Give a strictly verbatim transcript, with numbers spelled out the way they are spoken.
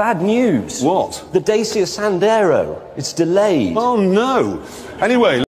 Bad news. What? The Dacia Sandero. It's delayed. Oh, no. Anyway...